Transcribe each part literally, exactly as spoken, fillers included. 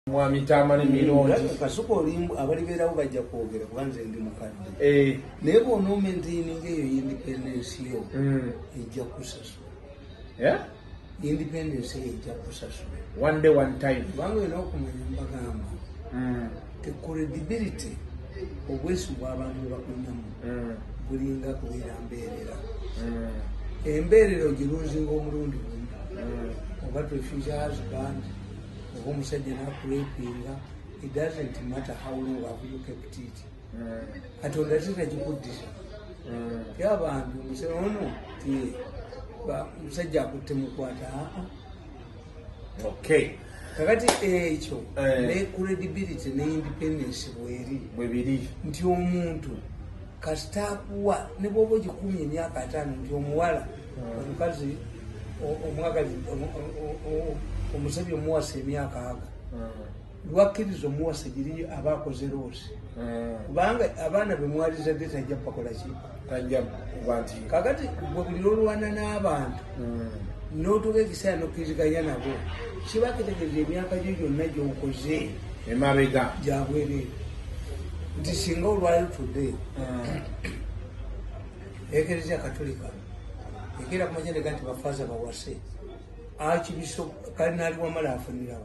mwami tamani mironji kasuko olimbu abaliberawo bajja kwogera kubanze ndi mukadde eh naye bono maintaining eyo independence yo mm ejja kusasula yeah independence ejja kusasula one day one time bango eno okumanya mbagamba mm the credibility obwesu bw'abantu bakunyamu mm bulinga kubeera mbeerera mm embeerera ogiruzinga omulundi gumu mm oba twefuza husband oba omusajja nakurepinga it doesn't matter how long have you kept it katonda tekagikuddisa yabantu omusajja ono ti omusajja akutte mukwata okay kakati ekyo ne credibility ne independence bweri bwebiri nti omuntu kasitakuwa ne bwoba ogikumya emyaka ataano nti omuwala omukazi omwagazi omusajja omuwasa emyaka aga lwakkiriza omuwasa giri aba akoze loosi kubanga abaana bemwaliza dde tajja pakola ki tajja kuba nti kakati bwe buli lwolwana n'abantu n'otuuka ekiseera n'okkiriziganya nabo kiba kitegeeza emyaka gyo gyonna gy'okoze emabega gyabwereere nti singa olwaliro tudde ekereziya katolika ekera kumakyandeka nti bafaaza bawase akibiso kalinaali wamala afunirawo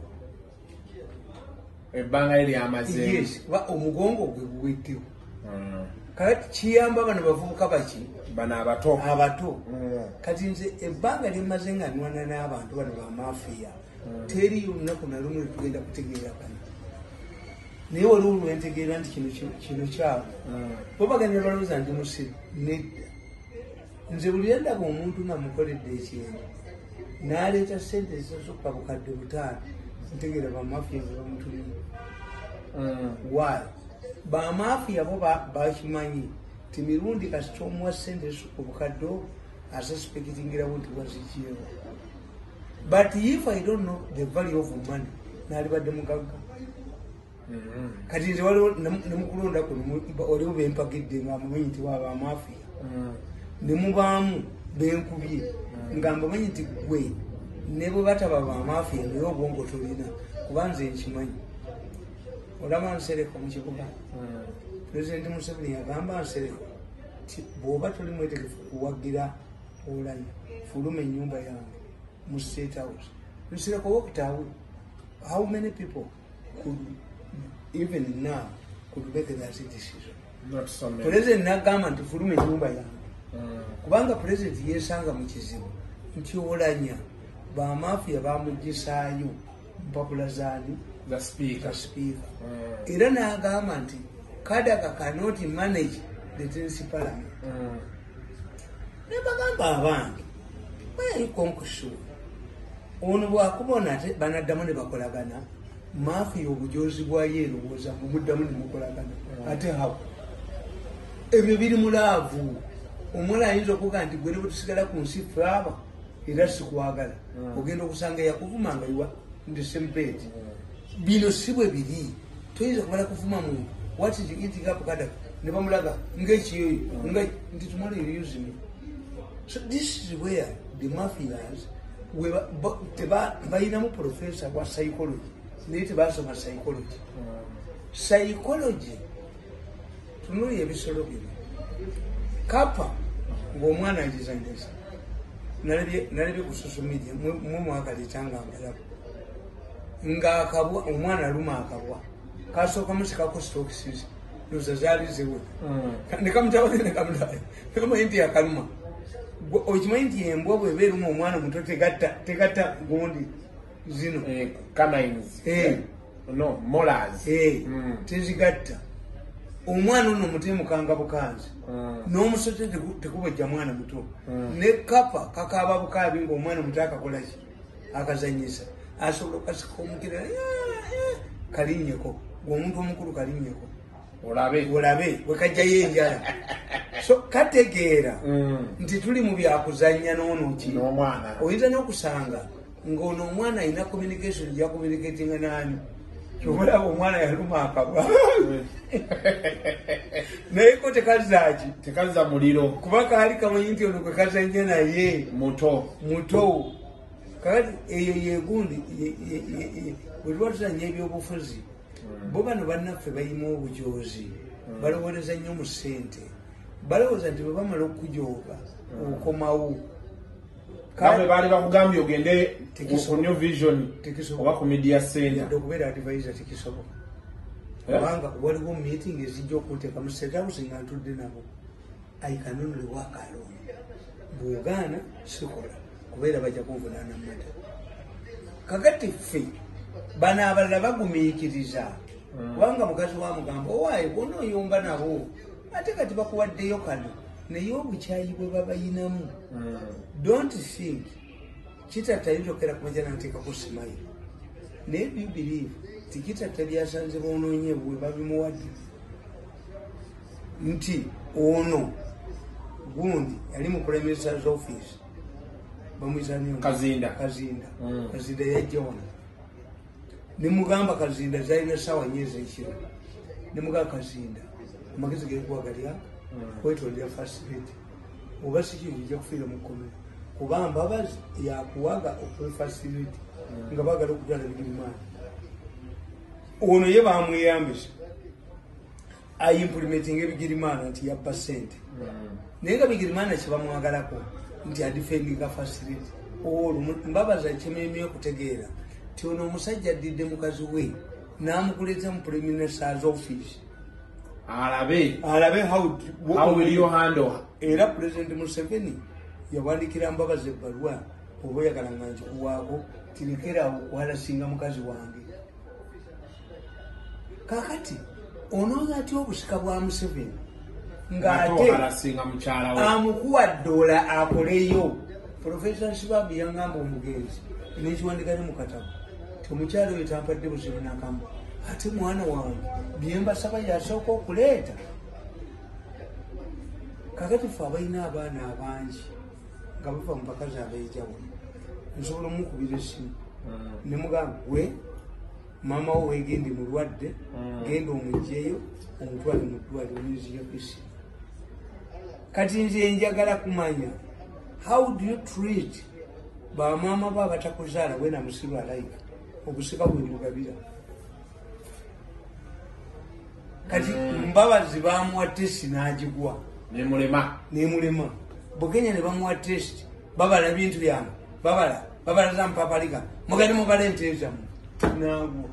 ebbanga liri amaze yes kuba omugongo gwe guweddewo kati kiyamba bano bavubuka baki bano abato abato kati nze ebbanga lyemaze nga nwana n'abantu bano bamafiya teri olunaku na lumu letugenda kutegeera kano naye waliwo lwentegeera nti kino kyabo bo bagenda balooza ndi musiru nedda nze buli endaba omuntu namukoledde ekintu n'aleeta sente ezisasukka bukadde butaano ntegeera bamafiya ze bamutulimu waayo bamafiya bo bakimanyi ti mirundi kasita omuwa sente ezisukka bukadde asasupekitingirawo nti wazikirewo but if I don't know the value of money nalibadde mugagga kati nze waliwo nemukulonda kuno oliwo bempagidde nga mumanyi nti waba amafiya nemubaamu benkubye nga mbamanyi nti gwe ne bwe bataba bamafiya naye obwongo tolina kuba nze nkimanyi olaba Nsereko mu kibuga pulezidenti Museveni yagamba Nsereko ti bw'oba toli mwetegefu kuwagira olanya fuluma ennyumba yange mu State House. Nsereko walked away. How many people could even now could make that decision? not so many President nagamba nti fuluma ennyumba yange kubanga president yesanga mu kizibu nti olanya bamafiya bamugisaayo mpapula zaani the speaker speaker era n'agamba nti Kadaga cannot manage the Tennessee Parliament. Nebagamba abantu bali konkushu ono bwakubona ate banaddamu ne bakolagana mafiya obujozi bwa yeerowooza mumuddamu ne mukolagana ate hawo ebyo biri mulaavu omwana ayinza okuga nti gwe ne bwe tusigala ku nsi flaaba era sikwagala ogenda okusanga yakuvumanga iwa ndi sempeeti bino si bwe biri toyinza kumala kuvuma muntu what is eating up Kadaga ne bamulaga ng'ekiyo nga nti tomorrow you use me. So this is where the mafias balinamu professor wa psychology naye tebasoma psychology psychology tunuli ebisolo bino kapa ng'omwana agizanyisa nalebye ku social media mumwakalitanga ngalabo ng'akabwa omwana aluma akabwa kasooka musikako stokisizi noza zaalizewe nekamutabane nekamulaye nekamanyi nti yakaluma okimanyi nti embwa bwebeeruma omwana muto tegatta gundi zino tezigatta omwana ono omutemukanga bukanzi n'omusote tekubojja mwana muto ne kapa kakaaba bukaabi ngaomwana muto akakolaki akazanyisa asobola okasika omukira kalinnyeko omuntu omukulu kalinnyeko olabe olabe wekajjayo enjala so kategeera nti tuli mu byakuzanya n'onoki n'omwana oyinza n'okusanga ng'ono omwana alina communication gya communicatinga naani kyobalaba omwana yaluma akabwa naye ko tekazaki tekaza muliro kuba kaali kamanyi nti ono kwe kazanya naye muto muto kakati eyo yegundi wetwatuzanya ebyobufuzi bo bano bannaffe bayima obujozi balowoleza nnyo mu ssente balowooza nti bwe bamala okujooga okomawo kamwe baali bakugambye ogende ku New Vision oba ku media center okubeera advisor tekisoboka kubanga waliwo meeting ezijja okunteeka mu state house nga ntudde nabo I can only work alone bw'ogaana sikola kubeera bajja kunvunaana mata kakati ffe bano abalala bagumiikiriza kubanga mukazi wa mugamba owaaye bwona oyomba nabo ate kati bakuwaddeyo kano naye obukyayi bwe babayinamu don't think kitatta yitokera kumajana nteekako simayi naye you believe tikitatta byasanze boonoonye bwe babimuwadde nti ono gundi yali mu Premier's office bamuyitaniyo Kazinda Kazinda Kazinda yajja wano nimugamba Kazinda zalina sawa nyezi ekiro nimugamba Kazinda amagezi geekuwagalya kwetondera facility oba sikijja kufiira mu kkomera kuba mbabazi yakuwaga okufacility nga baagala okutwala Bigirimana ono ye bamweyambisa ayimplementing Bigirimana nti yabba ssente naye nga Bigirimana kyebamwagalako nti adifendinga facility olwo mbabazi akyemeemye okutegeera ti ono omusajja addidde mukazi we n'amukuleeta mu Premier's office alabe alabe how how will you handle era President Museveni yawandikira Mbabazi ebbaluwa oba oyagala nga nkikuwaako tirekerawo walasinga mukazi wange kakati onooza atya obusika bwa Museveni ng'ate amukuwa ddoola akoleyo Professor Sibabi yangamba omugenzi nekiwandika ne mu katabo ti omukyalo oyo tampadde buzibu nakamu ate mwana wange byembasaba yasooka okuleeta kakati fe abalina abaana abangi nga bava mu bakazi abeejawulo nsobola omukubira essimu nemugamba we maama wo wegendi mulwadde genda omugyeyo omutwale mu ddwaliro niziyokisi kati nze njagala kumanya how do you treat bamaama bo abatakuzaala wena musiru alayika obusika bwembugabira kati Mbabazi bamuwa testi n'agigwa nemulema nemulema Bukenya ne bamuwa testi babala bintu byange babala babala za mpapalika mugende mubala enteezamu nagwo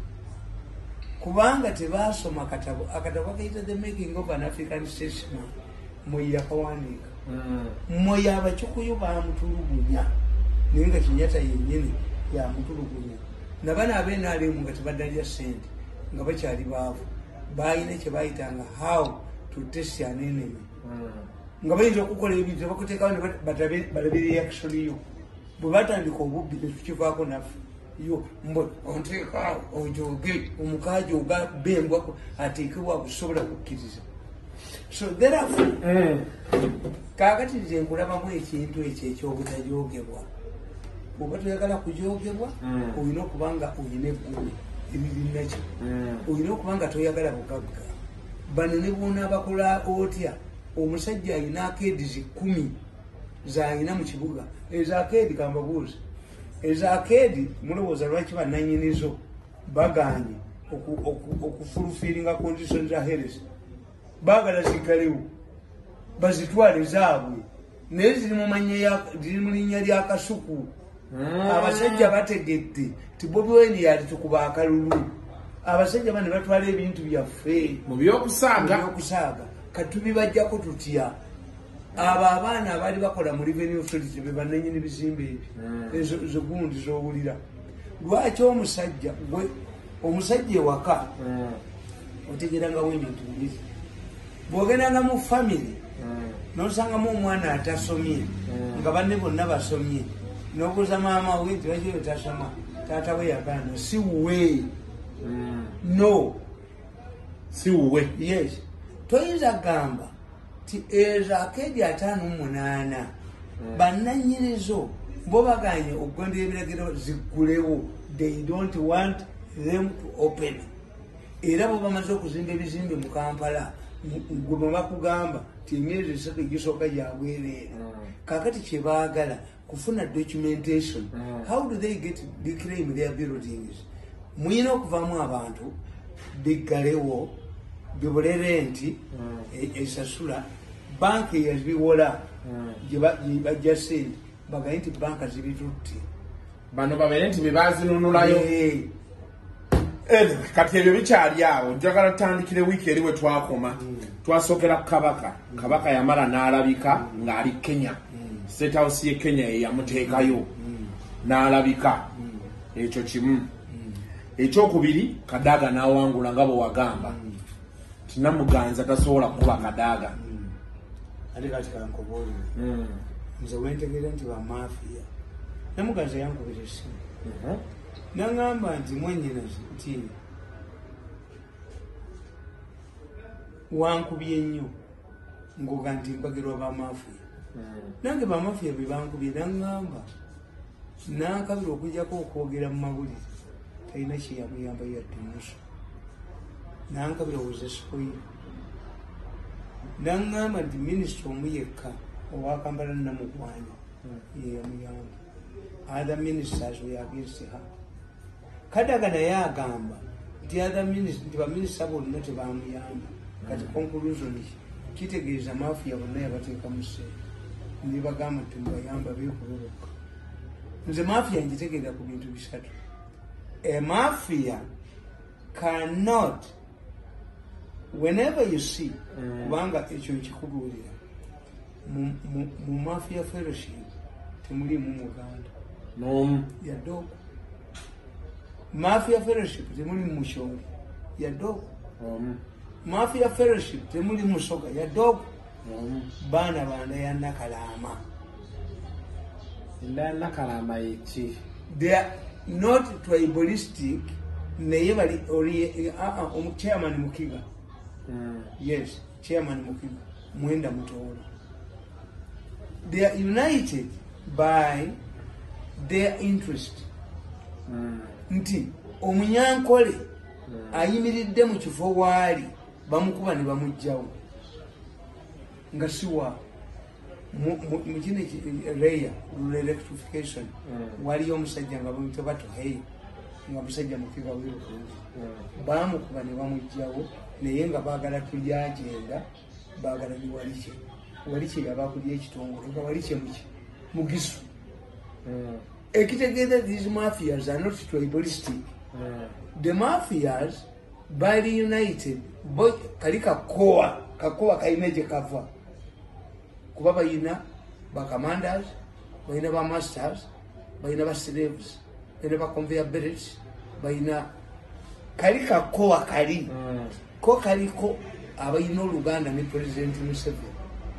kubanga tebasoma akatabo akatabo akaita the making of an African statesman mwe yakawandiika mwe yabakikuyu bamutulugunya naye nga Kenyatta yennyini yamutulugunya nabana ab'enaalemu nga tebaddalya ssente nga bakyali baavu bayina kye bayitanga how to test an enemy nga bayinza okukola ebintu tebakuteekawo balabe reaction yo bwe batandika obubbi tetukivaako naffe yo mbe onteekaawo ojoge omukaji ogabembwa ateekebwa akusobola kukkiriza so therefore kaakati nze nkulabamu ekintu ekyo ekyobutajogebwa oba toyagala kujogebwa olina okubanga olina eggulu ebirinakyo olina okubanga toyagala bugagga banene boona bakola otya omusajja alina akeedi zikumi zalina mu kibuga ezo akeedi kambabuuzi ezo akeedi mulowooza lwaki bannanyinizo baganye okufulufiringa condition za heres baagala zigalewo bazitwale zaabwe naye ziri mu linnya lya Kasuku abasajja bategedde ti Bobi Wine yali tukuba akalulu abasajja bane batwala ebintu byaffe mu byokusaaga byokusaaga katubibajjako tutya abo abaana abaali bakola mu revenue authority be bannanyini bizimbe ebyo ezo zo gundi zowulira lwaki omusajja gwe omusajja ewaka otegerangawo ebintu bibiri bw'ogendanga mu family n'osangamu omwana atasomye nga banne bonna basomye n'obuuza maama we nti lwaki oyo tasoma taata we yagaana si wuwe no si wuwe yes toyinza gamba ti ezo akeedi ataano mu munaana bannanyinizo bo baganye okugondera ebiragiro ziggulewo they don't want them to open era bo bamaze okuzimba ebizimbe mu Kampala gwe bakugamba ti emyezi esatu egisooka gyabwereera kakati kye baagala kufuna documentation. Mm. How do they get reclaim their buildings? Mwino okuvamu abantu biggalewo bibolere nti esasula banki yazibiwola bajja sente bagaye nti banka zibitutte bano babeere nti bebazinunulayo. Kati ebyo bikyali awo. Njagala tutandikire wiiki eri we twakoma. Twasookera ku Kabaka. Kabaka yamala n'alabika ng'ali Kenya. State House ye Kenya ye yamuteekayo n'alabika. Ekyo kimu. Ekyokubiri Kadaga n'awangula nga bwe wagamba. Tinamuganza tasobola kuba Kadaga. Ate kati kankoboole. Nze wentegeera nti bamafiya. Namuganza yankubira essimu. Nangamba nti mwennyinaze nti wankubye nnyo ngoga nti mpagirwa bamafiya. Nange bamafiya be bankubye nangamba nankabira okujjako okwogera mu mawulire talina kyeyamuyamba yadde muso. Nankabira woze spoil. Nangamba nti minisita omu yekka owakambala Namugwanya yeyamuyamba. Other ministers were against her. Kadaga naye agamba nti other ministers nti baminisita bonna tebamuyamba. Kati conclusion kitegeeza mafiya bonna yabateeka mu ssente. Ne bagamba nti mubayamba beekululuka. Nze mafiya ngitegeera ku bintu bisatu. A mafia cannot, whenever you see kubanga ekyo nkikubuulira mu mafia fellowship temulimu Muganda nom yaddoko. Mafia fellowship temuli Mushori yaddoko. um. Mafia fellowship temuli Musoga yaddoko. um. Baana banda ya Nakalama. Nda Nakalama eki. They are not tribalistic. Naye bali ori ah uh, chairman Mukiga. Mm. Yes, chairman Mukiga. Mwenda Mutoolo. They are united by their interest. Mm. Nti omunyankole mm. ayimiridde mu kifo waali bamukuba ne bamujjawo nga siwa mu kino reya electrification mm. waliyo omusajja nga bamuyita batoheye nga musajja Mukiga w'ebukunzi mm. bamukuba ne bamujjawo naye nga baagala tulyagenda baagala ni Walikye. Walikye yabakulya ekitongole nga Walikye muki mugisu. mm. Ekitegeeza these mafias are not tribalistic. mm. The mafias by the united boy kali kakoa kakoa kaine gye kava kuba bayina bacommanders bayina ba masters bayina ba slaves bayina ba conveyor belts bayina kali kakoa kali mm. ko kaliko abayina Oluganda ne President Museveni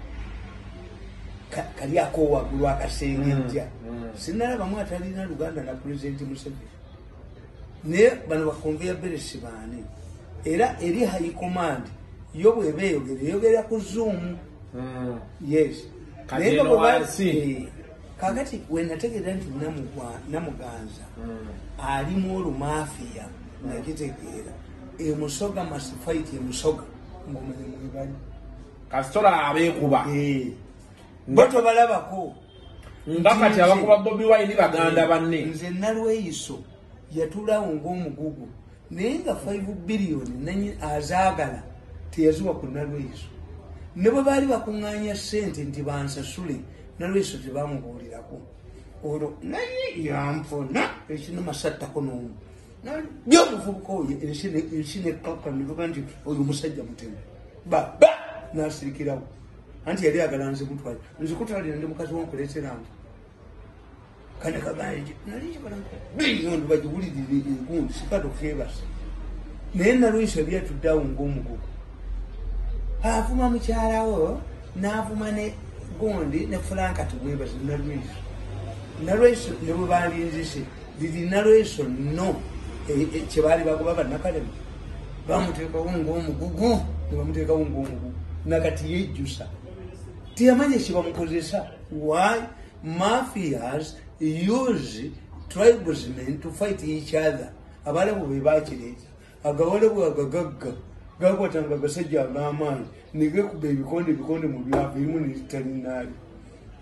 kali akowa gulwa kasengejja. mm. mm. Sinalaba mwatalina Luganda na President Museveni ne bano ba conveyor belts baani era eri high command yo bwebe yogere yogera ku Zoom. mm. Yes Kati no wansi kakati wenategeera nti Namuganza mm. ali mu Olumafia mm. nakitegeera emusoga must fight emusoga ngomene mwebali kasitola abeekuba eh bato balabako ngakati abakuba Bobi Wine baganda banne. Nze Nalweyiso yatulawo ng'omugugu naye nga five billion nanyi azaagala teyazuwa ku Nalweyiso. Ne bwe baali bakuŋŋaanya ssente nti bansasule Nalweyiso tebamubuulirako. Olwo naye yampona ekinuma sattako n'omu najja omuvubuka oyo ensi nekkakka nevuga nti oyo musajja mutemu baba n'asirikirawo anti yali agala nzikutwale nzikutwalira ndi mukazi wonkuleeteranga kane kaganje nali kikalanko biliyoni bagiwulirire egundi sikado kebasa naye Nalweyiso yali atuddeawo ng'omugugu avuma mukyalawo n'avuma ne gundi ne Franka tugwebaze Nalweyiso. Nalweyiso ne bwe balinzise liri Nalweyiso no kyebaali bagoba bannakalema bamuteekawo ng'omugugu ne bamuteekawo ng'omugugu nakati yejjusa tiyamanya kyebamukozesa. Why? Mafias use tribesmen to fight each other. Abalabu be bakireeta agawalabu agagagga gakwatanga agasajja ag'amaanyi ne gekuba ebikonde ebikonde mu byavu erimu ne litalinaali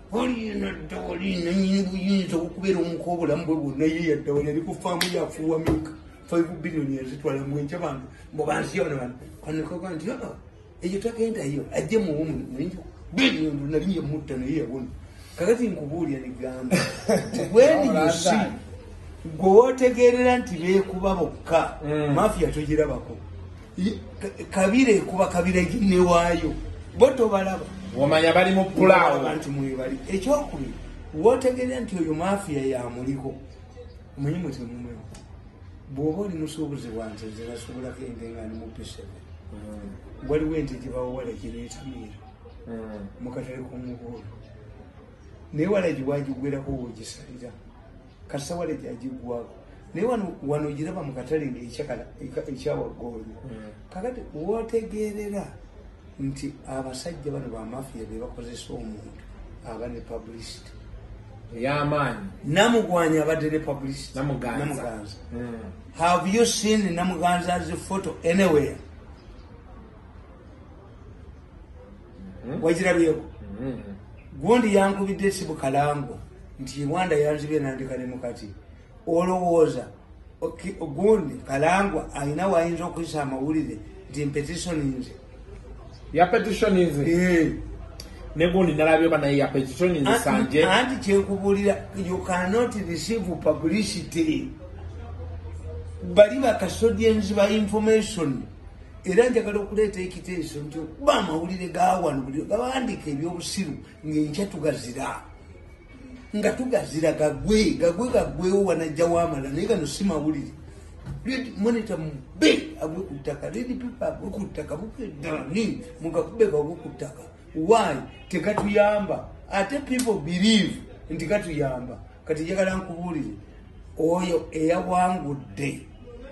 oli nadda wali nanyini buyinza okubeera omuka obulamu bwe bwonna ye yadda wali ali kufaamu yafuuwa mika five billion yazitwala mwenca bantu mbobansiyaona bantu kanekaga nti aa eyo tagendayo ajje muwomu nayinza billion nali yamutta naye yabona kakati nkubuulya negamba wendiyusi gwe wotegeerera nti beekuba bokka mafiya togirabako kabira ekuba kabira ginewaayo bo tobalaba omanya bali mu pulaawo nti mwebali ekyokubiri wotegeerera nti oyo mafiya yamuliko omanyi mutemumeo bw'oba oli musuubuzi bwanze nze nasobola kende nga ndi mu pesebe waliwo ente gibawawala gireetamiira mu katale k'omubuulo naye wala giwagigwerako wogisalira kasa wala gyagigwako naye wano giraba mu katale ekyawaggooyo kakati wotegeerera nti abasajja bano bamafiya be bakozesa omuntu aba ne publicity ey'amaanyi namugwanya abadde ne publicity namuganza. Have you seen Namuganza's photo anywhere? Wajirabiyeko gundi yankubidde sibu kalango nti Rwanda yanzibye nandika ne mukati olowooza gundi kalangwa alina wayinza okuyisa amawulire nti petitioninze ya petitioninze eh ne gundi nalabyo banaye ya petitioninze sanje anti kyekubulira you cannot receive publicity bali bakasodians ba information era njagala okuleeta ekiteeso nti okuba amawulire gawano buli gawandika ebyobusiru ng'enkya tugazira nga tugazira gagwe gagwe gagwewo wanajja wamala naye gano si mawulire monita mube agwe ku ttaka ledi pipa agwe ku ttaka bukeddani mugakubeka agwe ku ttaka why tekatuyamba ate people believe nti katuyamba kati njagala nkubuulire oyo eyawangudde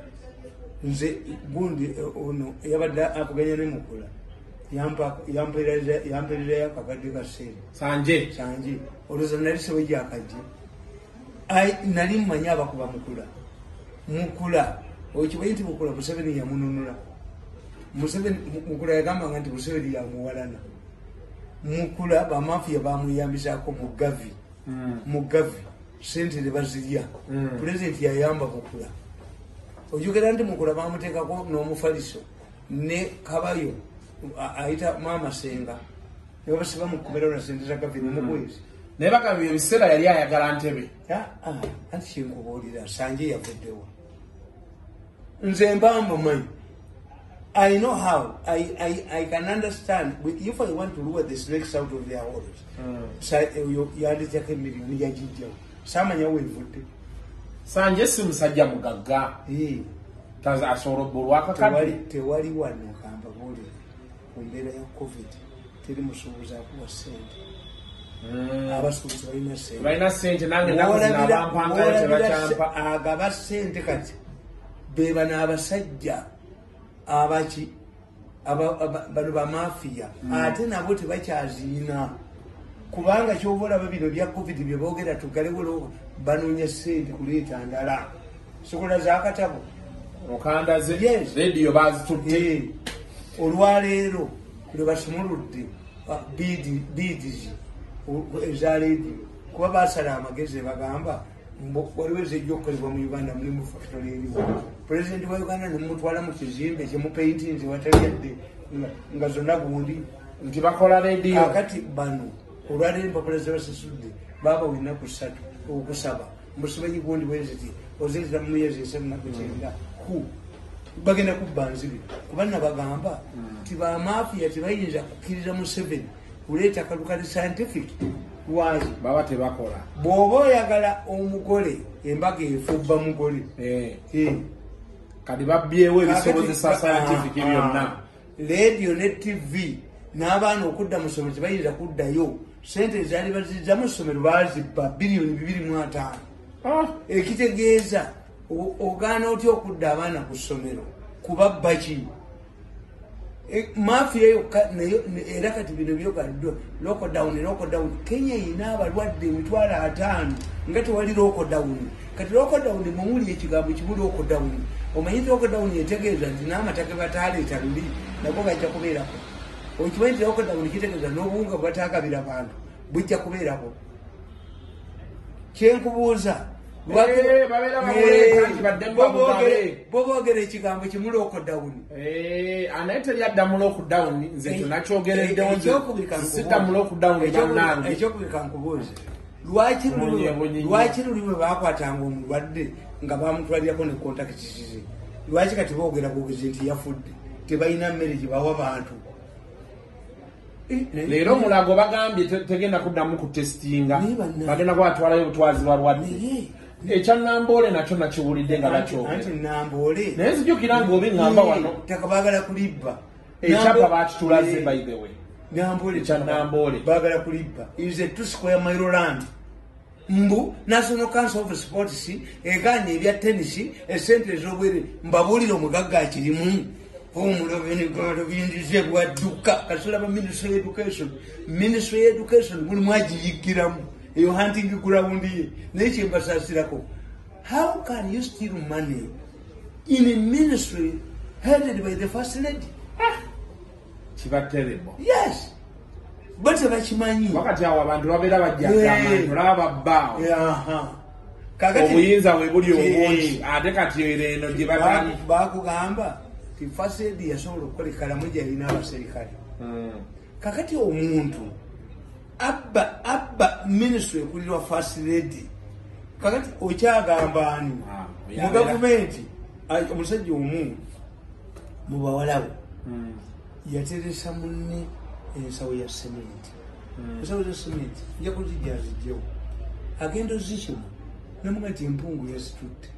nze gundi ono yabadde akuganya ne mukula yampa yampereza yampereza yakakadde kaseera sanje sanje oloza nali sewe jakajje ai nali mmanya abakuba mukula mukula okibayi nti mukula Museveni yamununula Museveni mukula yagamba nti Museveni yamuwalana mukula bamafiya bamuyambisako mu gavi mu gavi sente ne bazirya president yayamba mukula ojugera ndi mukula bamuteekako n'omufaliso ne kabayo ayita mama senga ne basiba mukubera na sente za gavini mu kwezi naye bakabiyo ebiseera yali ayagala ntebe anti kyenkubuulira sanje yavuddewo nze mbamba manyi I know how I, I, I can understand if I want to lure the snakes out of their holes yanditeko emiliyoni yagijjawo samanya wevudde sanje si musajja mugagga asobola akakadde tewali wano kamba buulira ku mbeera ya covid teri musuubuzi akuwa sente abasuubuzi balina sente balina sente nange nakuzinabampangayo tebakyampa agaba sente kati beba n'abasajja abaki bano bamafiya ate nabo tebakyaziina kubanga kyovolaba bino bya covid byeboogera tugalewolo banoonya sente kuleeta ndala sokola zakatabo okandaze rediyo bazitutte olwaleero lwe basumuludde bidizi eza rediyo kuba basala amagezi bagamba waliwo ezejja okukolebwa mu Uganda mulimu factory eriwo pulezidenti wa Uganda nemutwala mu kizimbe kyemupeintinzi watali yadde nga zonna gundi nti bakola rediyo kakati bano olwaleero empapula zebasasudde baba winaku ssatu okusaba musibanyi gundi bweziti ozezera mu myezi esatu nakukyenda ku bagenda kubba nzibi kuba nabagamba nti bamafiya tebayinza kukkiriza Museveni kuleeta kalukali scientific lwaki baba tebakola bw'oba oyagala omugole embaga efubba mugole kati babyewo ebisobozesa scientific byonna rediyo ne tv n'abaana okudda mu ssomero tebayinza kuddayo sente zaali bazizza mu ssomero bazibba biliyoni bibiri mu ataano ekitegeeza ogaana otya okudda abaana ku ssomero kubabba ki mafiya yokka era kati bino byogaliddwa lockdown lockdown Kenya ina abalwadde emitwalo ataano nga tewali lockdown kati lockdown mumuli ekigambo kimu lockdown omanyi lockdown yetegeeza nti n'amataka bataleeta luli nako gajja kubeerako okimanyi nti lockdown kitegeeza n'obuwunga bwataagabira bantu bujja kubeerako kyenkubuuza boboogera ekigambo kimu lokodawuni anaye teryaddamu lockdown nze kyonakyogereddewo siddamu lockdown bannange ekyokubika nkubuuze lwaki luli bwe bakwatanga omulwadde nga bamutwalirako ne contact kizize lwaki kati boogera bwogezi nti yafudde tebalina mmere gyebawa bantu leero omulago bagambye tegenda kuddamu kutestinga bagenda kwatwalayo obutwazi balwadde ekyanamboole nakyo nakiwulidde nga bakyogera naye nzijukira ngaobiŋŋamba wano tekabagala kulibba ekyapa bakitulaze by the way Namboole ekyanamboole bagala kulibba is a two square mile land mbu National Council of Sports eganye ebya tenisi esente ez'obwere mbabuulire omugagga akirimu omulobinigalo bindize bwadduka kasolaba Ministry of Education Ministry of Education mulimu agiyigiramu eyo hunting ground ye naye kyembasasirako how can you steal money in a ministry headed by the first lady kiba terrible yes but tebakimanyi wakati awo abantu babeera bajjagamba olaba babbaawo obuyinza bwe buli obungi ate kati eno gye batali bakugamba ti first lady yasobola okukola ekalamu gyalina abaserikale kakati omuntu abba abba ministry ekulirwa first lady kakati okyagamba ani mu gavumenti omusajja omu mu bawalawe yateresa munne ensawo ya sementi ensawo ya sementi nja kuzijja zijjewo agenda ozikima namuga nti empungu yazitutte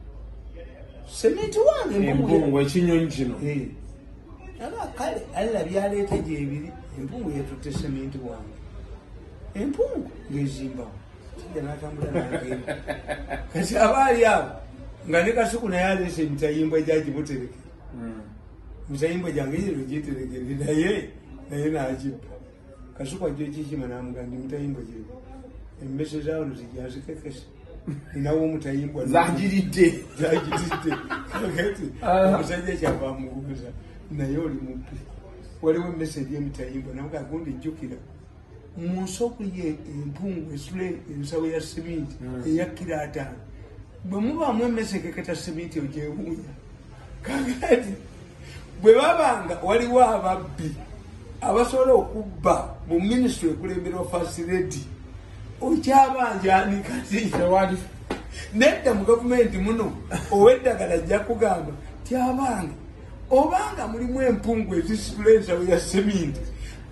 sementi wange empungu ekinyonyi kino aba kale alla byaleeta gyebiri empungu yatutte sementi wange empungu ngezimbawo kijja natambula nagenda kati abaali abo nga ne kasuku naye aleese emitayimbwa gyagimutereke mitayimbwa gyange yero gyeterekere naye naye nagibba kasuku ajjo ekikima namugandi mitayimbwa gye emmese zaawano zijazikekesa ninawo omutayimbwa zagiridde zagiridde kakati omusajja kyava mubuuza naye oli mubbi waliwo emmese eryemitayimbwa namuga gundi jjukira mu nsoko ye empungu esule ensawo ya seminti eya kiro ataano bwe mubaamu emmese ekeketa seminti ogyewuunya kakati bwe babanga waliwo ababbi abasobola okubba mu ministry ekulemberwa first lady okyabanjani kati nedda mu gavumenti muno oweddagala ajja kugamba tyabange obanga mulimu empungu ezisitula ensawo ya seminti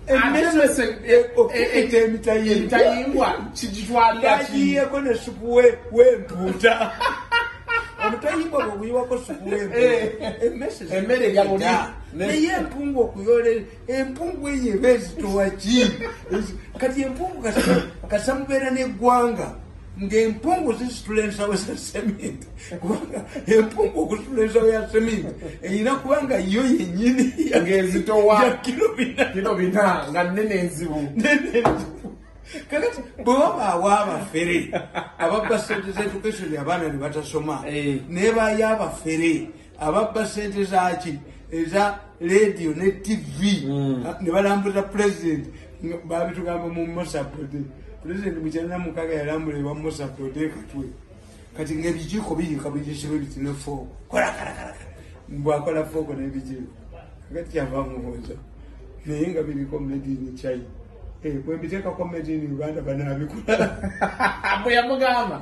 okukita emitayimbwa kigitwaliragiyeko ne supu wempuuta omutayimbwa bwebuyiwako supu emmere yabuli naye empungu okuyolera empungu eyo eba ezitowaki kati empungu kasamubeera n'eggwanga ng'empungu zisitula ensawo za seminti kubanga empungu okusitula ensawo ya seminti erina kubanga yo yennyini ng'ezitowa kilo bina nga nnene enzibu kakati bwe wabaawo abafere ababba sente za education abaana ne batasoma naye baayo abafere ababba sente zaki eza radio ne tv ne balambuza president babitugamba mu mosapode president mukyalina mukaga yalambula ewa mosapode katwe kati ng'ebijiiko biyika bijisibe bitine fooko kola kalakalaka mbwakola fooko n'ebijiiko kakati kyava mubuuza naye nga biriko medini china kwembiteekako medini uganda banabikola bwe yamugamba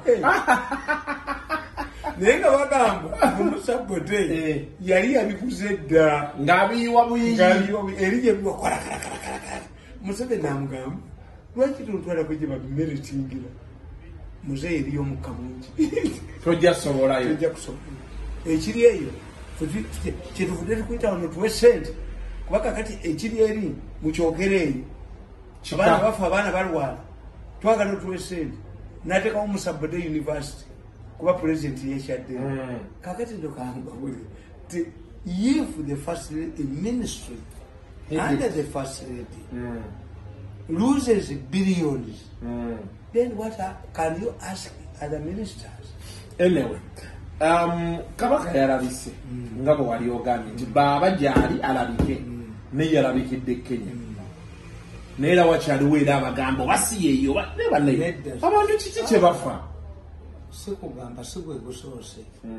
naye nga bagamba omusabote yali yabikuze dda ng'abiyiwa buyingi eri gyebiwa kolakalakalakala musebe namugamba lwaki tontwalako gye babimeritingira muze eriyo omukka mungi tojja kusobolayo tojja kusobola ekiri eyo kyetuvudde tukuyitawo notuwe sente kuba kakati ekiri eri mukyogere eyo abaana bafa abaana balwala twagala otuwe sente nateekawo musabode university kuba president yekyadde kakati ndokangabule ti if the first lady, ministry under the first lady mm. loses billions mm. then what are, can you ask other ministers? Anyway, um, kabaka yalabise mm. nga bwe wali ogambye nti baaba gyali alabike mm. naye yalabikidde Kenya mm. Nera wakyaliwo era abagamba wasiyeyo ne banne abantu kiki kye bafa sikugamba sigwe gusoose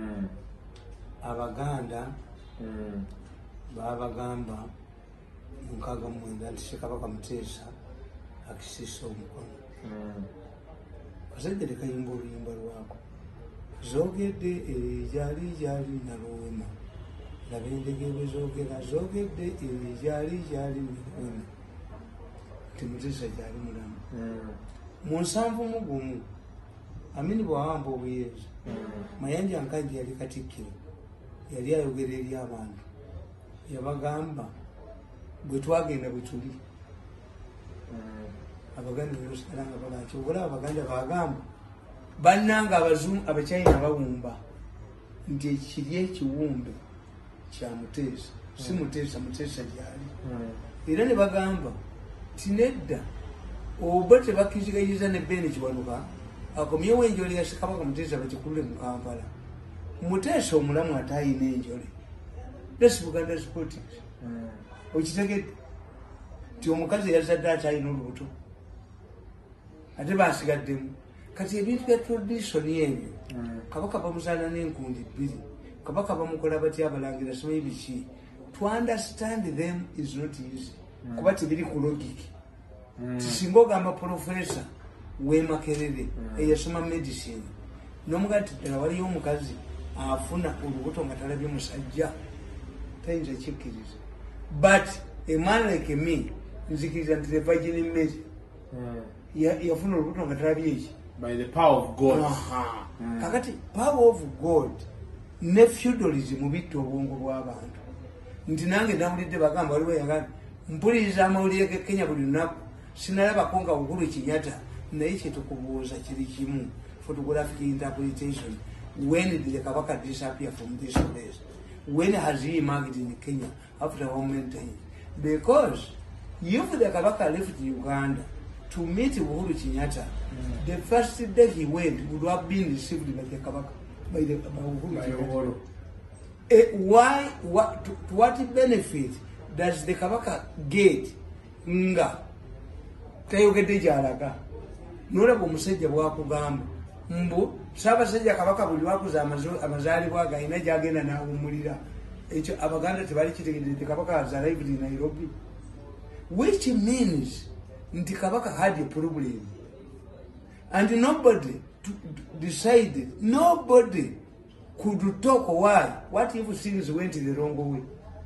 abaganda babagamba mukaga mwenda nti Ssekabaka Muteesa akisisa omukono kasajja lekayimba oluyimba lwako zogedde ejali jali nalowema laba endege bwe zoogera zogedde ejali jali nalowema ti Muteesa jali mulamu mu nsanvu mu gumu Amini bwawamba obuyezi Mayanja Nkajja yali Katikkiro yali ayogera eri abantu yabagamba bwe twagenda bwe tuli abaganda berusalanga balaki obola abaganda bagamba bannanga abazungu abacyayina bawumba nti ekiri ekiwumbe kya Muteesa si Muteesa Muteesa gyali era ne bagamba tinedda oba tebakizigayiza ne Bene Kiwanuka akomyewo enjole ya Ssekabaka Muteesa bakikulule mu Kampala Muteesa omulamu atayina enjole That's Buganda's politics. Okitegedde ti omukazi yazadde akyalina olubuto ate basigaddemu kati ebintu bya tradition ebyo kabaka bamuzaana n'enkundi bbiri kabaka bamukola batya abalangira simanyi biki to understand them is not easy kuba tebiri ku logic tisinga ogamba professor Wemakerere eyasoma medicine n'omugati ddala waliyo omukazi afuna olubuto nga talabye musajja tayinza kikkiriza but a man like me nzikiriza nti the Virgin Mary yafuna olubuto nga talabye eki by the power of God. Kakati power of God ne feudalism bitta obwongo bw'abantu nti nange nawulidde bagamba waliwo yagamba mpuliriza amawulire ge Kenya buli lunaku sinalabako nga Uhuru Kenyatta naye kyetukubuuza kiri kimu photographic interpretation. When did the Kabaka disappear from this place? When has he emerged in Kenya after how many times? Because if the Kabaka left Uganda to meet Uhuru Kenyatta, mm. the first day he went would have been received by the Kabaka, by the by Uhuru by Kenyatta. Uh, why? What? To, to what benefit does the Kabaka get? Nga tayogedde gy'alaga n'olaba omusajja bw'akugamba mbu Ssaabasajja Kabaka buli lwakuza amazaalibwa ge alina gy'agenda n'awummulira ekyo abaganda tebali kitegeredde Kabaka has arrived in Nairobi, which means nti Kabaka had a problem and nobody decided, nobody could talk why. What if things went the wrong way?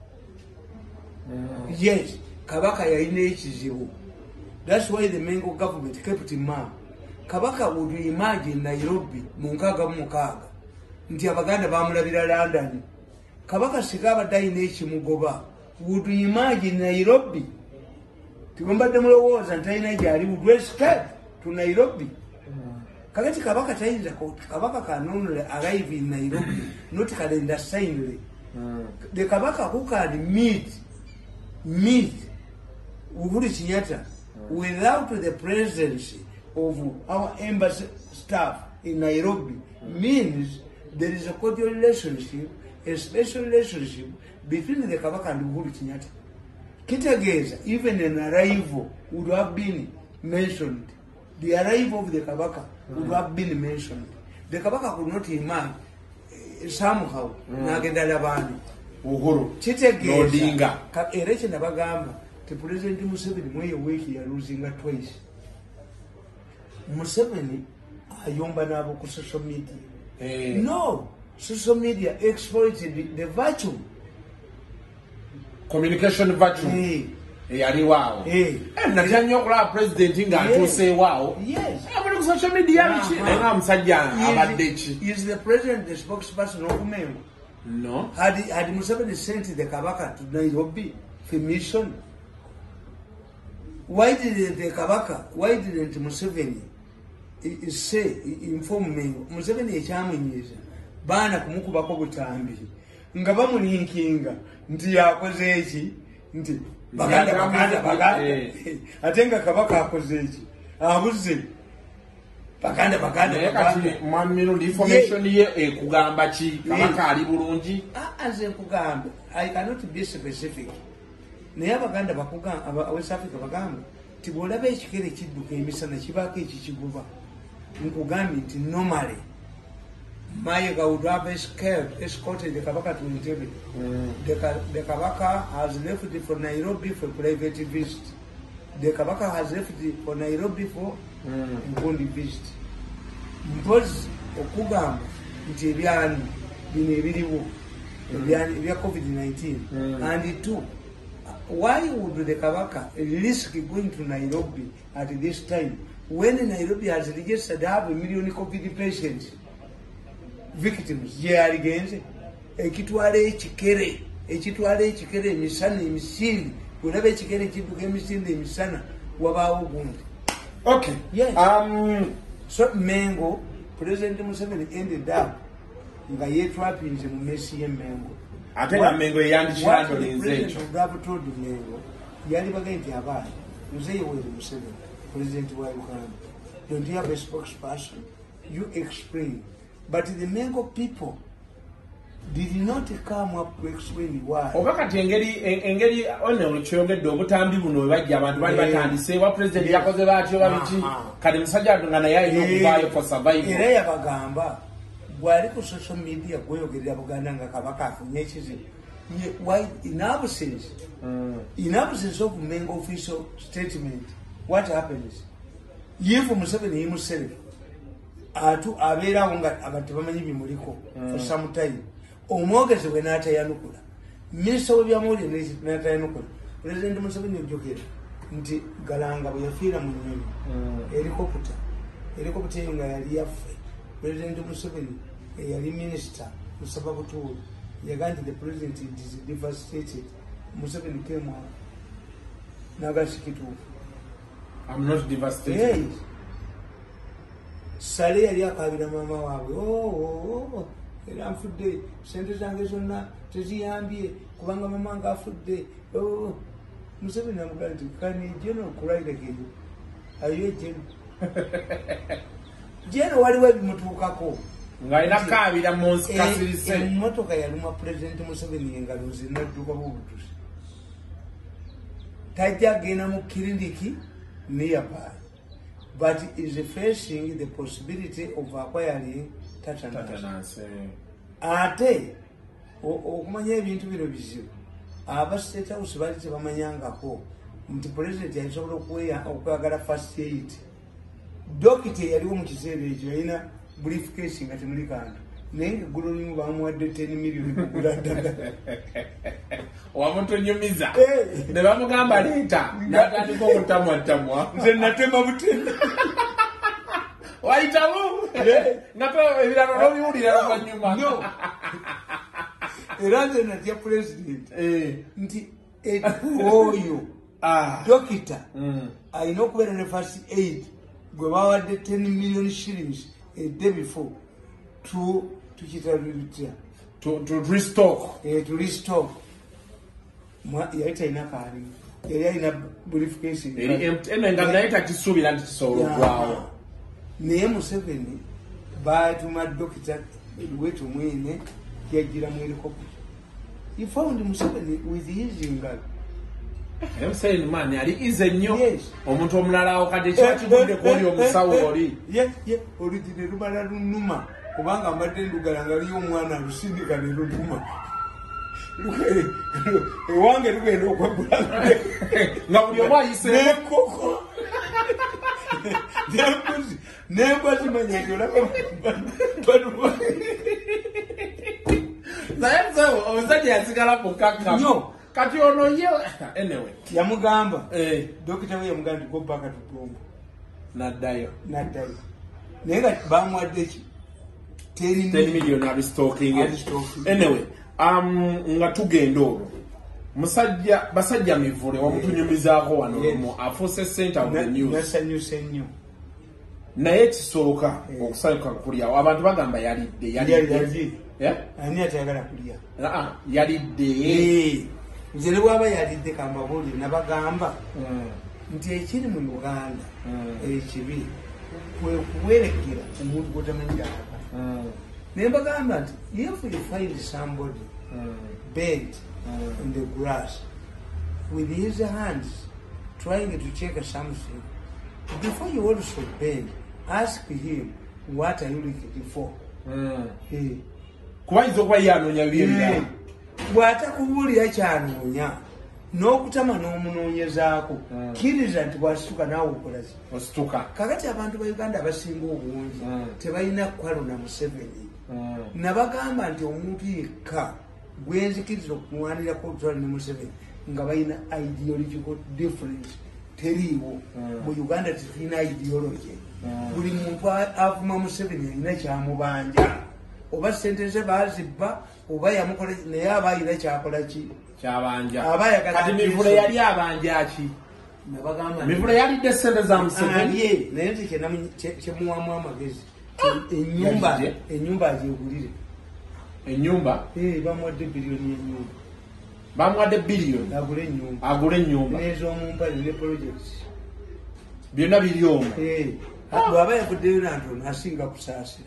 Mm. Yes, Kabaka yalina ekizibu. That's why the Mengo government kept him man. Kabaka would imagine Nairobi munkaga mukaga nti abaganda bamulabira London. Kabaka sigaba dayina ekimugoba would imagine Nairobi tigombadde mulowooza ntalina gyali would escape to Nairobi. Mm. Kakati Kabaka tayinza Kabaka can't arrive in Nairobi not calendar signedly. Mm. The Kabaka who can meet meet Uhuru Kenyatta mm. without the presence of our embassy staff in Nairobi mm. means there is a cordial relationship, a special relationship between the Kabaka and Uhuru Kenyatta. Kitageza, even an arrival would have been mentioned. The arrival of the Kabaka mm. would have been mentioned. The Kabaka could not imagine uh, somehow nagenda labani Uhuru Kitegeza Odinga era kye nabagamba the President Museveni mweyo weeki ya losing twice. Museveni ayomba nabo ku social media. Hey. No, social media exploited the, the virtue. Communication virtue. Hey. Yali wao. Hey. Na janyo kwa president nga atuse wao. Yes. Abuli ku social media bichi nga musajja abadde ki. Is the president the spokesperson of Mengo? No. Had had Museveni sent the Kabaka to Nairobi for mission? Why did the Kabaka, why didn't Museveni say, inform Mengo? Museveni ekyamunyiza baana kumukubako butambi nga bamulinkinga nti yakoze eki nti baganda baganda baganda ate nga Kabaka akoze eki abuze baganda baganda kati mwamiru information ye ekugamba ki Kabaka ali bulungi aze nkugamba I cannot be specific naye abaganda bakugamba West Africa bagamba tibwolaba ekikere kidduka emisana kibaako ekikiguba nkugambye nti normally Mayiga would have escaped, escorted the Kabaka to Entebbe. Mm. The, the Kabaka has left for Nairobi for private visit. The Kabaka has left for Nairobi for Nkundi mm. visit. Mpozi okugamba nti ebyani bino ebiriwo ebya COVID nineteen. Mm. And two, why would the Kabaka risk going to Nairobi at this time when Nairobi has registered half a million COVID patients? Victims je aligenze ekitwale ekikere ekitwale ekikere emisana emisindi kulaba ekikere kiduka emisindi emisana wabaawo gundi. Okay, yes. um So Mengo, President Museveni ended up nga yetwapinze mu mesi y'Emengo ate nga Mengo yandikirando lenzeekyo told Mengo yali bagenti abaana Mzee Yoweri Museveni, President wa Uganda, don't you have a spokesperson? You explain. But the Mengo people did not come up to explain why. Obakati engeri engeri one olukyombedde obutambi buno bajja abantu bali batandise wa president yakoze batyo babiki kali musajja ngana yayi okubayo for survival. Era yabagamba bwali ku social media gweyogerera Buganda nga Kabaka afunye ekizibu. Why in absence mm. in absence of Mengo official statement, what happens? If Museveni himself atu abera nga abantu bamanyi bimuliko mm. for some time omwogezi we n'atayanukula minisita w'ebyamawulire n'atayanukula President Museveni ojjukira nti Galanga bwe yafiira mu nnyonyi helicopter helicopter eyo nga yali yaffe President Museveni yali minister Musaba Butuulu yagamba the president is devastated. Museveni came out n'agakikituufu. I'm not devastated. Yes. Sale yali akabira mama waabwe oh era nfudde sente zange zonna teziyambye kubanga mama nga afudde oh Museveni amugamba nti kani general kulaira geyo ayo general general waliwo ebimutuukako ngaina kabira monsi kasirise emmotoka yaluma President Museveni engalo zinadduka bubutusi tajja genda mu kirindiki nearby. But is facing the possibility of acquiring tetanus. Ate okumanya ebintu bino bizibu aba State House bali tebamanyangako nti president yasobola okuweya okwagala first aid. Dokita yaliwo mu kiseera ekyo yalina briefcase nga temuli kantu naye eggulu limu bamuwadde ten million kugula ddagala wamutonyumiza ne bamugamba leeta natandika okutamwatamwa nze natema butenda wayitamu nga ebirala n'obiwulira luvanyuma era nze natya president nti oyo dokita alina okubeera ne first aid gwe bawadde ten million shillings a day before to to kitalitya to to restock eh to restock mwa yaita inakali yali ina briefcase eri empty ene nga naita kisubira ndi kisolo kwao ne Museveni ba tuma doctor wetu mwene yagira mu helicopter. He found Museveni with his ingal. I'm saying man yali ize nnyo omuntu omulala okadde kyakibudde koli omusawo oli ye ye origine rubala lunuma kubanga mbadde ndugala ngali omwana lusindika ne lunuma ewange lugenda okwegula nga buli omu ayise nekoko nembuzi nembuzi manya yolaba baduba naye nzewo omusajja yasigala ku kaka nnyo kati ono ye anyway yamugamba eh dokita we yamugamba go back to Congo naddayo naddayo naye nga bamuwadde ki ten million abi stocking anyway um nga tugenda olwo musajja basajja mivule wamutunyumizaako wano mu afuse center of the news nasanyuse nnyo naye kisooka okusayuka kulya abantu bagamba yalidde yalidde eh ani atayagala kulya ah yalidde nze ne bwaba yalidde kambabuli nabagamba nti ekiri mu Uganda ekibi kwe kuwerekera omuntu gotamanya naye bagamba nti if you find somebody bent in the grass with his hands trying to check something, before you also bend, ask him, what are you looking for? Mm. Hey. Kubayizo kwa yanoonya bibye. Bw'atakubuulira kyanoonya n'okutama n'omunoonyezaako mm. kkiriza nti bw'asituka naawe okola ki? Osituka. Kakati abantu ba Uganda abasinga obungi mm. tebalina kwalo na Museveni. mm. Nabagamba nti omuntu yekka gwenzikiriza okumwanirako okutwala ne Museveni nga balina ideological difference teriiwo. mm. Mu Uganda tetulina ideology. mm. Buli muntu avuma Museveni alina kyamubanja, oba sente ze baazibba oba yamukola, naye aba alina kyakola ki kyabanja. Kati Mivule yali abanja ki? Nabagamba Mivule yalidde sente za Museveni. naye nti kyemuwamu amagezi ennyumba ennyumba agyegulire. Ennyumba bamuwadde biliyoni y'ennyumba, bamuwadde biliyoni agule ennyumba, agule ennyumba n'ez'omumpale ne projects byonna biri omwo. bw'aba yavuddeyo nantono asinga kusaasira,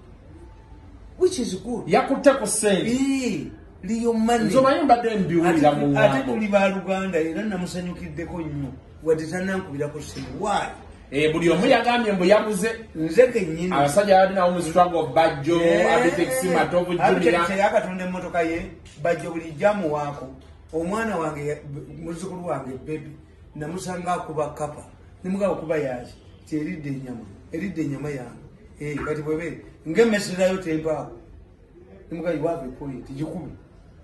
which is good. Yakutte ku ssente. Liyo money. Nzomanyi mbadde mbiwulira mu ng'abo. Ate tuli ba Luganda era namusanyukiddeko nnyo wadde tannankubirako ssimu. Why? Eh, buli omu yagambye mbu yabuze. Nze kennyini abasajja balinawo mu struggle Bajjo, Abitex, Matovu, Junior. Abitex yakatunda emmotoka ye, Bajjo buli jamu waako. Omwana wange muzzukulu wange baby namusanga akuba kapa. Nimugaba kuba yaaki. Eridde ennyama. Eridde ennyama yange. Eh, kati bwebe ng'emmeserayo tempaako. Nimugaba iwave point gikumi.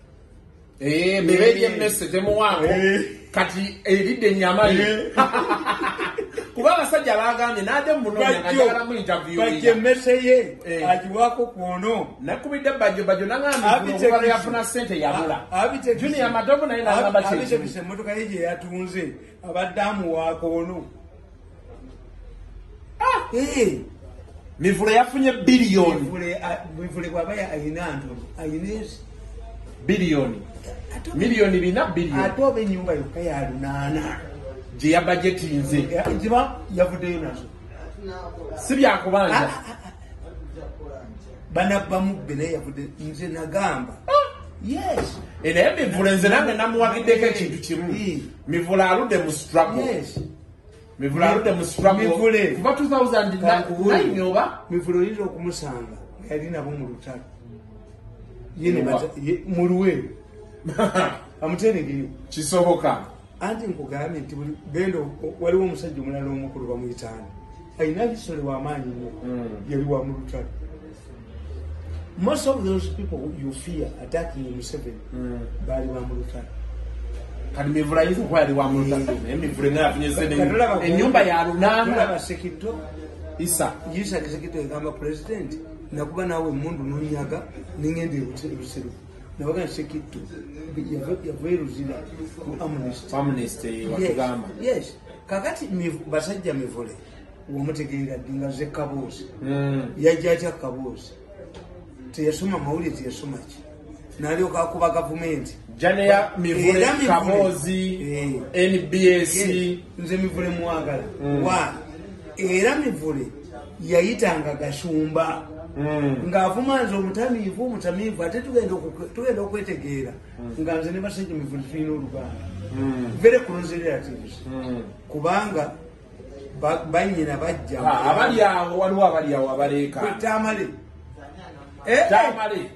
Eh, bebe ye messe temuwaako. Kati eridde ennyama ye. Kuba abasajja bagambye n'adde mu munonya nga njagala mu interview. Bajje messe ye agiwaako kwono. Nakubidde Bajjo Bajjo n'agambye okuba yafuna ssente yabula. Junior Matovu naye n'agamba kye. Abitex emmotoka ye gye yatunze abadde amuwaako ono. Eh, Mivule yafunye biliyoni. Mivule Mivule bw'aba ayina ntono ayina biliyoni. Miliyoni bina biliyoni. Ate oba ennyumba yokka ya lunaana gye yabajetinze giba yavuddeyo nazo si byakubanja. Banabbamu bbe naye yavudde. Nze nagamba yes. Naye Mivule nze nange namuwagiddeko ekintu kimu. Mivule aludde mu struggle. Yes. Mivule aludde mu struggle. Mivule kuva two thousand nine oba Mivule oyinza okumusanga yali nabo mu lutalo ye mu Luweero amuteregeyo kisoboka. Anti nkugambye nti gendo waliwo omusajja omulala omukulu bamuyitaani ayina bisole w'amaanyi nnyo yali wa mu lutalo. Most of those people you fear attacking Museveni baali ba mu lutalo. Kati Mivule ayinza okuba yali wa mu lutalo naye Mivule naye afunye sente ennyumba ya lunaana. Tulaba Sekito Isa Isa Sekito egamba president nakuba naawe emundu nonyaga ningende Busiro nabaga Sekito yava eruzira ku Amnesty. Amnesty watugamba. Yes. Kakati basajja Mivule womutegeera dinga ze Kaboozi yajja atya Kaboozi teyasoma mawulire teyasoma ki n'alyoka akuba gavumenti. Janeya Mivule Kaboozi N B S. Nze Mivule mwagala wa era Mivule yayitanga Gashumba ng'avuma nze omutamiivu omutamiivu ate tugenda okwetegeera nga nze ne basajja Mivule tulina oluganda very close relatives kubanga bannyina bajja abali awo waliwo abali awo abaleeka Tamale Tamale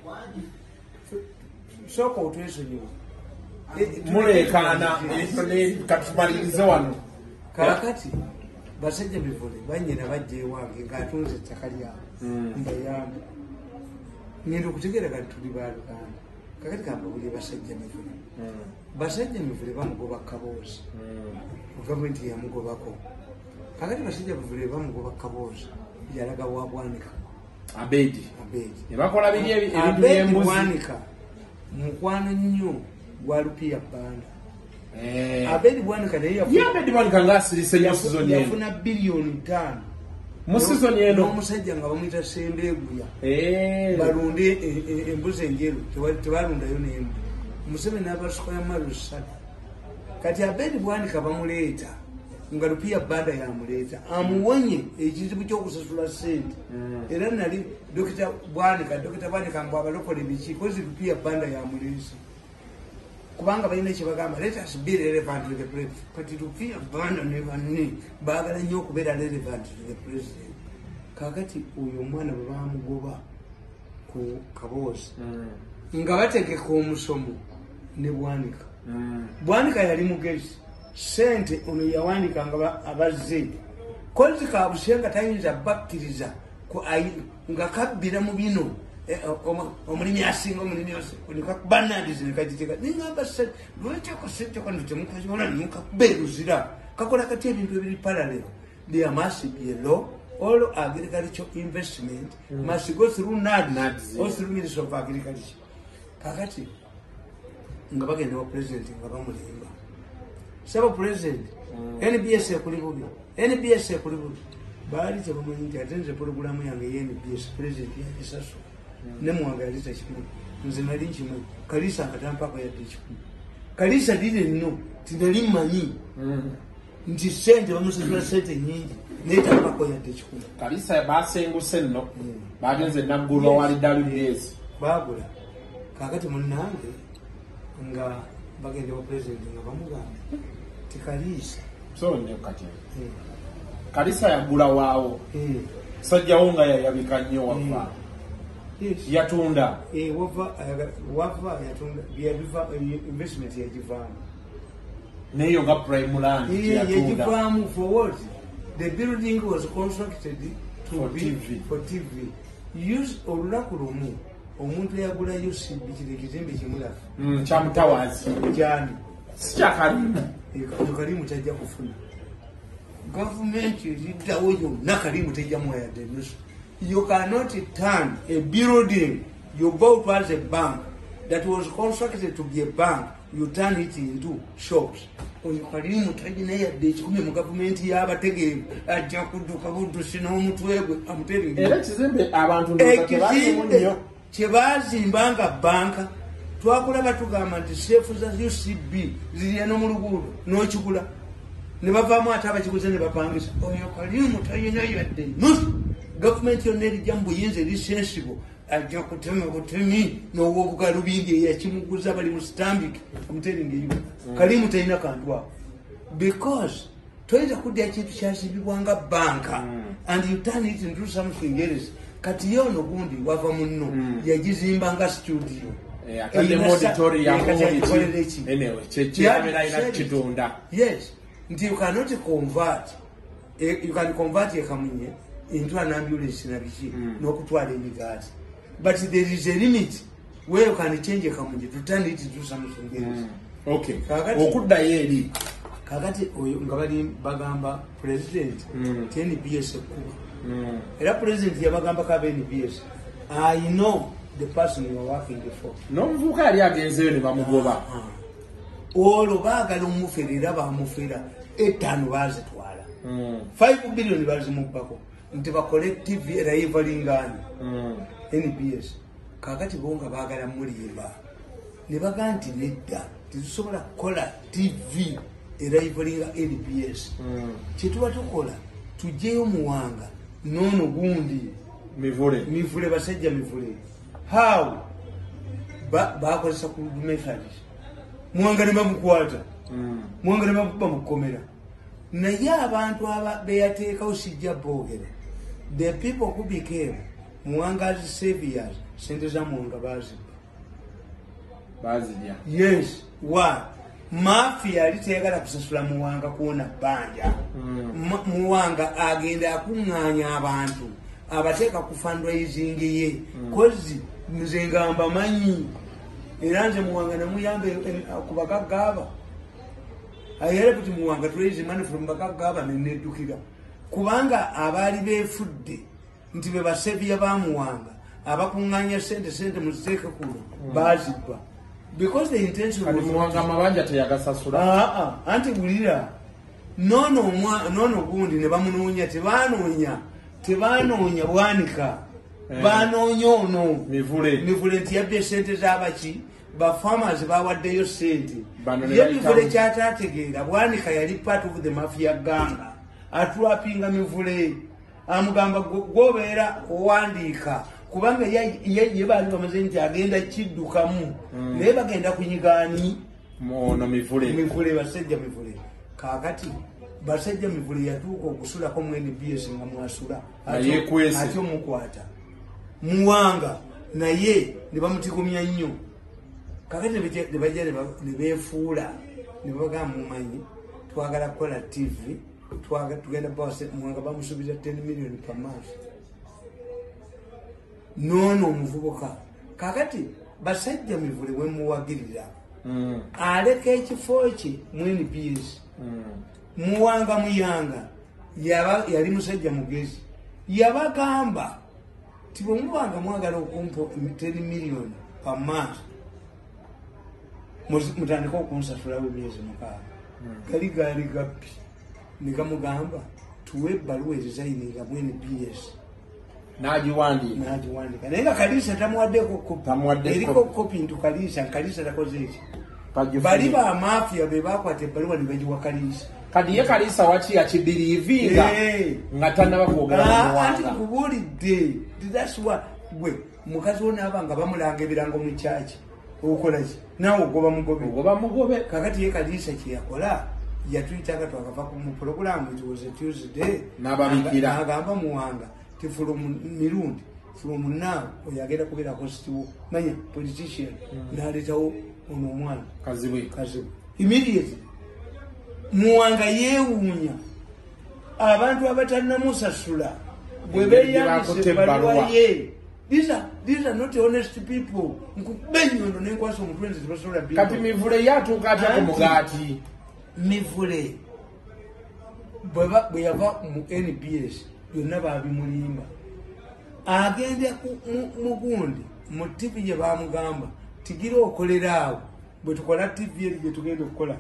sooka otwesonyiwa muleekaana katumalirize wano. Kakati basajja Mivule bannyina bajja ewange ng'atunze ettaka lyabwe mbayambe ngenda okutegeera kati tuli ba Luganda. Kakati kambabulye basajja Mivule basajja Mivule bamugoba Kaboozi gavumenti yamugobako. Kakati basajja Mivule bamugoba Kaboozi yalaga wa Bwanika Abedi Abedi ne bakola biri ebintu by'embuzi. Bwanika mukwano nnyo gwa Lupiya Banda. Eh, Abedi Bwanika naye Abedi Bwanika ng'asirise nnyo sizoni eno. yafuna biliyoni ttaano mu sizoni eno n'omusajja nga bamuyita Sembeeguya Eh, balunde embuzi enjeru tebalundayo n'emu. Museveni n'abasukaya malu ssatu. Kati Abedi Bwanika bamuleeta nga Lupiya Banda yamuleeta amuwonye ekizibu ky'okusasula ssente. Era nali Dokita Bwanika Dokita Bwanika mbu abalokole biki kozi Lupiya Banda yamuleese kubanga balina ekibagamba let us be relevant to the president kati tufiya banda ne banne baagala nnyo okubeera relevant to the president kakati oyo omwana bwe bamugoba ku kaboozi nga bategeka omusomo ne Bwanika Bwanika yali mugezi sente ono yawanika nga abazze kozi kabusenga tayinza bakkiriza nga kabbira mu bino omulimi asinga omulimi banadizi nekagiteka ningamba lwekyako sente kano temukozibona nimukaberuzira kakola kati ebintu ebiri parallel there must be a law. All agricultural investment mm. must go through N A D S or through Ministry of Agriculture. Kakati nga bagenda wa president nga bamulimba saba president N B S ekuli bubi N B S ekuli bubi baali tebamanyi nti atenze programu yange ye N B S president yakisaso ne mwanga yali takikulu nze nali nkimanyi Kalisa akatampako yadde ekikulu Kalisa lile nno tinali mmanyi nti sente bamusasula sente nyingi netampako yadde ekikulu Kalisa basenguse nno bagenze naggulwa wali W S bagula kakati munnange nga bagende wa president nga bamugamba tikalisa so ne kati Kalisa yagula waawo sajjawo nga yayabika nnyo wafa yatunda eh wava wava yatunda byabiva investment yagivaamu neyo nga prime land yatunda yagivaamu for what the building was constructed to for be T V for T V use olunaku lumu omuntu yagula U C B kile kizimbe kimulafu mm chamutawazi jani sikyakalimu kalimu tajja kufuna government liddawo yonna kalimu tajja mwayadde nusu. You cannot turn a building you bought as a bank that was constructed to be a bank, you turn it into shops. Oyo kalimu tajina yadde ekikumi mu government y'abategeevu ajja kudduka buddusi n'omutwegwe amuteringi era kizimbe abantu ndotatebazimunyo kyebazimba nga banka twakulaba tugamba nti seefu za U C B ziriya n'omuluguudo n'okigula ne bavaamu ate abakiguze ne bapangisa. Oyo kalimu tajina yadde nusu. Government yonna erijja mu buyinza eri sensible ajja kutema butemi n'obwobugalubindi eyakimuguza bali mu Stanbic amuteringi eyo kalimu talina kantu ako because toyinza kudda ekintu kyasimbibwanga banka and you turn it into something else. Kati yono gundi wava munno yagizimba nga studio yes nti you cannot convert you can convert ekamunye into an ambulance na biki n'okutwala emigaati but there is a limit where you can change ekamunye to turn it into something else. Okay, okuddayo eri kakati oyo nga bali bagamba president N B S kuba era president yabagamba ka N B S I know the person you are working before n'omuvubuka yali agenzeyo ne bamugoba olwo baagala omufera bamufera etaano bazitwala five billion bazimubbako nti bakole T V erayivalingani N B S kakati bonga baagala mulimba ne baga nti nedda tetusobola kukola T V erayivalinga N B S kyetuba tukola tujjeyo muwanga nono gundi mivule mivule basajja mivule how bakozesa ku methodist muwanga ne bamukwata muwanga ne bamukuba mukomera naye abantu aba beyateekawo sijja boogera the people who became muwanga's saviors sente za muwanga bazibba bazirya yes why mafia yali teyagala kusasula muwanga kuona bbanja muwanga agenda akuŋŋaanya abantu abateeka ku fundraising ye kozi nze ngamba manyi era nze muwanga namuyamba ku bagagga aba ayere kuti muwanga turaise money from bagagga aba neneddukira kubanga abaali beefudde nti be basevya ba muwanga abakuŋŋaanya sente sente muziteeke kuno bazibba because the intention was muwanga mabanja teyagasasula ah ah anti bulira nono mwa nono gundi ne bamunoonya tebanoonya tebanoonya Bwanika banoonya ono mivule mivule nti yabye sente z'abaki ba farmers bawaddeyo sente ye mivule kyatategeera Bwanika yali part of the mafia ganga atwapinga mivule amugamba gobeera owandiika kubanga ye ye bali bamaze nti agenda kiddukamu naye bagenda kunyigaani ono mivule mivule basajja mivule kakati basajja mivule yatuuka okusulako mu N B S nga mwasula ate omukwata muwanga naye ne bamutigumya nnyo kakati ne bajja ne beefuula ne bagamba mumanyi twagala kukola T V tugenda muwanga bamusuubiza ten million per month noono omuvubuka kakati basajja mivule wemuwagirira mm. aleka ekifo kye mu N B S mm. muwanga muyanga yaba yali musajja mugezi yabagamba ti bwemubanga mwagala okumpa ten million per month mutandika okunsasulawo emyezi mukaaga gali gaali gappi nigamugamba tuwe ebbaluwa ezizayininga mu N B S nagiwandika nagiwandika naye nga Kalisa tamuwaddeko kopi eriko kopi ntu Kalisa Kalisa takoze eki bali ba mafia be bakwata ebbaluwa ne bagiwa Kalisa kati ye Kalisa waki yakibiriivinga nga tannaba kwogera anti kubulidde that's what gwe mukazi wona abanga bamulanga ebirango mu kyaki okola ki nawe ogoba mugobe ogoba mugobe kakati ye Kalisa kye yakola yatuyitanga twakava mu program it was a Tuesday n'ababikira agamba muwanga from mirundi from now oyagenda kubera hostiwo manya politician mm. naletawo ono omwana kaziwe kaziwe immediately muwanga yeewuunya abantu abatannamusasula bwe beeyambise baluwa ye these are these are not honest people nkubenyondo nenkwasa omutwenzi zibasobola bi kati mivule yatuuka atya ku mugaati mivule bwe yava mu N B S byonna babimulimba agenda mugundi mu T V gye bamugamba tigira okolera awo bwe tukola T V eri gye tugenda okukola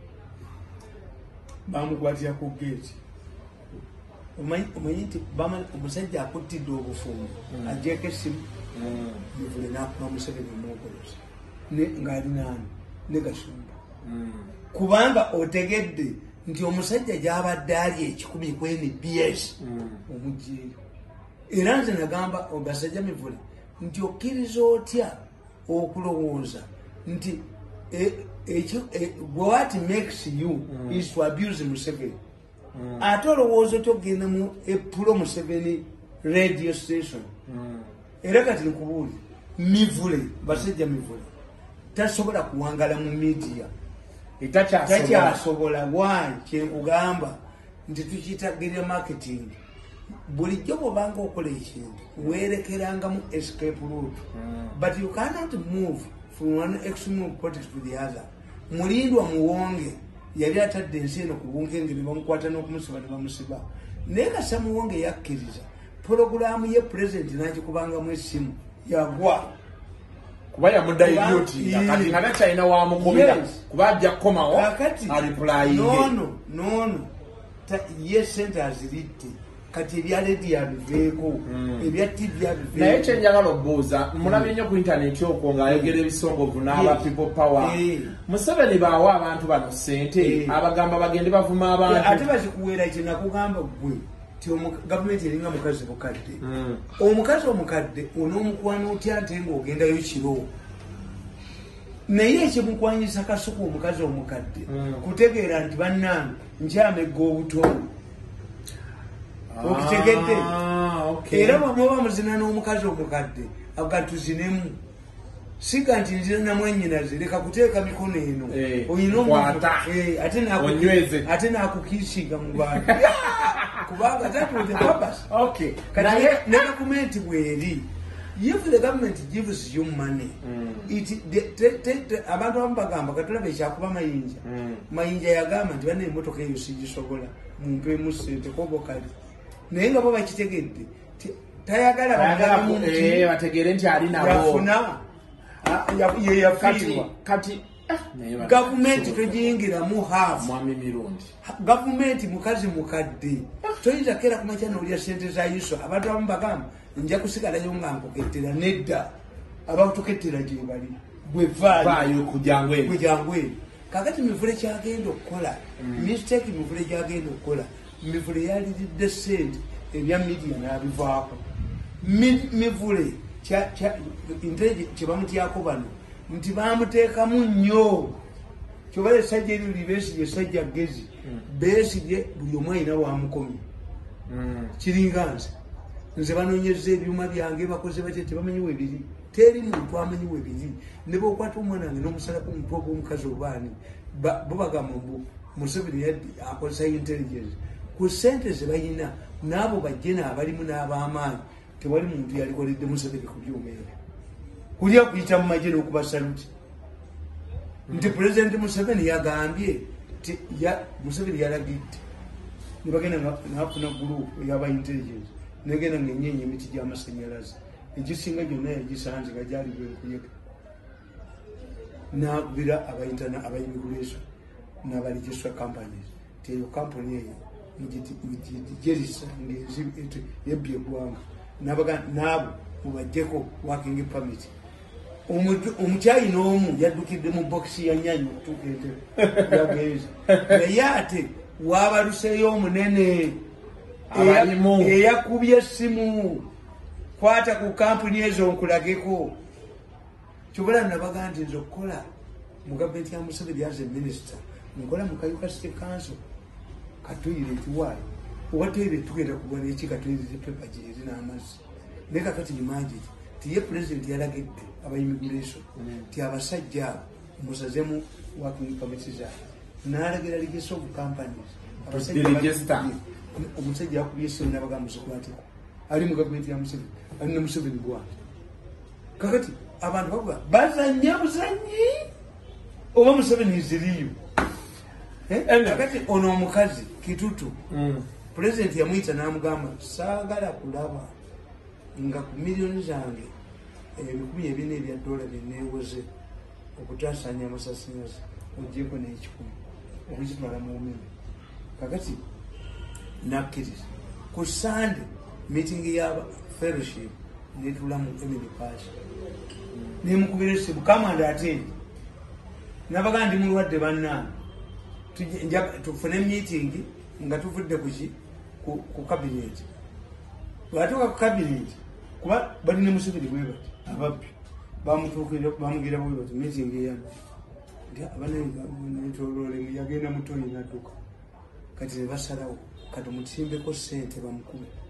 bamukwatira ku geeti omanyi nti omusajja akuttidde obufumbo agyeko essimu mivule nakuba Museveni omwogoloza ng'ali naani ne Gasumba kubanga otegedde nti omusajja gy'abadde ali ekikumi ku N B S omugyeyo era nze nagamba basajja mivule nti okkiriza otya okulowooza nti what makes you is to abuse Museveni ate olowooza otya okugenda mu epulo Museveni radio station era kati nkubuuli mivule basajja mivule tasobola kuwangala mu media takyasobola why kyenkugamba nti tukiyita guerrilla marketing bulijjo bwobanga okola ekintu weerekerangamu escape route but you cannot move from one extreme politics to the other mulindwa muwonge yali atadde ensi eno ku bunkenge ne bamukwata n'okumusiba ne bamusiba naye kasa muwonge yakkiriza pologulaamu ye president n'agikubangamu essimu yagwa kuba yamuddayibyoti kati nga takyalina wamukubira kuba ajja kukomawo alipulayinge nono nono ye sente aziritte kati ebya ledi abiveeko ebya tivi abiveeko naye kyenjagala obuuza mulabye nnyo ku intaneti okwo ng'ayogera ebisongovu n'aba people power Museveni baawa abantu bano ssente abagamba bagende bavuma abantu ate bakikuweera ekyo nakugamba gwe ti gavumenti eringa mukazi mukadde omukazi omukadde onoomukwano otya nte ng'ogendayo kiro naye ekimukwanyisa kasuku omukazi omukadde kutegeera nti bannange nkyamegga obutono okitegedde era bwamwoba muzina n'omukazi omukadde agatuzinemu siga nti nzina namwenyinaze leka kuteeka mikono eno ate nakukiisinga mu bantu kubanga that was the purpose kati ne gavumenti bweri if the government gives you money abantu abamu bagamba katulaba ekyakuba mayinja mayinja yagamba nti bana emotoka eyo sigisobola mumpeemu ssente kobokali naye nga bo bakitegedde tayagala bategeere nti ali nabo yeyafiirwa kati gavumenti togiyingiramu hafu mwami mirundi gavumenti mukazi mukadde toyinza kera kumakya nolya sente za iso abantu abamu bagamba nja kusigalayo nga nkukettera nedda abakutukettera gye bali bwevaayo kujangweri kakati mivule kyagenda okukola mistake mivule gyagenda okukola mivule yaliridde sente ebya midia nabivaako mivule kyebamutyako bano nti bamuteekamu nnyo kyobale sajja eryo libesige sajja gezi besige buli omu alina wamukomye kiringa nze nze banonyeza ebyuma byange bakoze batya tebamanyiwe biri teri muntu amanyiwe biri ne bokwata omwana wange n'omusalako omuntu oba omukazi obaani bo bagamba mbu Museveni yaddi akozesa intelligence ku sente ze balina n'abo bajjena abalimu n'ab'amaanyi tewali muntu yalikoledde Museveni ku byuma ebyo kulya kuyita mu magye n'okuba saluti nti pulezidenti Museveni yagambye Museveni yalagidde ne bagenda n'afuna gurupu ey'aba intelligence negenda ng'enyeenya emiti gy'amasanyalaze egisinga gyonna yagisanze nga gyali bwenkuyeka n'abira abayintana abayimmigration n'abaregistra companies ti eyo kampuni eyo mugigerisa ng'ebbye eggwanga n'abo mubajjeko working permit omukyayi n'omu yaddukidde mu bokisi ya nyanyi okutuuka entebe yagweza naye ate waabaluseeyo omunene eyakubye essimu kwata ku kampuni ezo nkulageko kyobala nabaga nti nze okukola mu gavumenti ya Museveni as a minister nkola mu Kayuka City Council katoyireti waayo oba toyireti tugenda kugwana eki katoyireti pepa gyeri n'amazzi naye kakati imagine tiye pulezidenti yalagidde abayimmigration ti abasajja abo musazemu working permits zaabwe n'alagira register of companies omusajja yakubye essimu n'abaga muzikwateko ali mu gavumenti ya Museveni ali ne Museveni gwange kakati abantu bakuba bazanya buzanyi oba Museveni ziriyo kakati ono omukazi Kitutu pulezidenti yamuyita n'amugamba saagala kulaba nga ku miliyoni zange ebikumi ebina ebya dola byeneewoze okutaasanya amasasinazi ogyeko n'ekikumi okukitwala mu omeme kakati nakkiriza ku sande meeting ya fellowship netula mu Emily Pass nemukubira esimu kamanda ate nabaga ndi mulwadde bannange tufune meeting nga tuvudde kuki ku cabinet bwatuuka ku cabinet kuba balina Museveni bwe bati ababbi bamutuukira bamugira bwe bati meeting eyano ndi abanenetolole yagenda mutoyi nadduka kati ne basalawo kati mutimbeko ssente bamukube